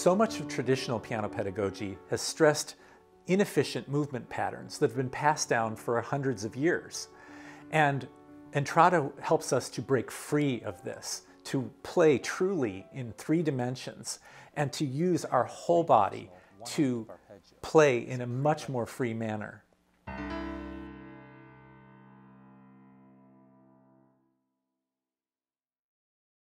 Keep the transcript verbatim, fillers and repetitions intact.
So much of traditional piano pedagogy has stressed inefficient movement patterns that have been passed down for hundreds of years. And Entrada helps us to break free of this, to play truly in three dimensions, and to use our whole body to play in a much more free manner.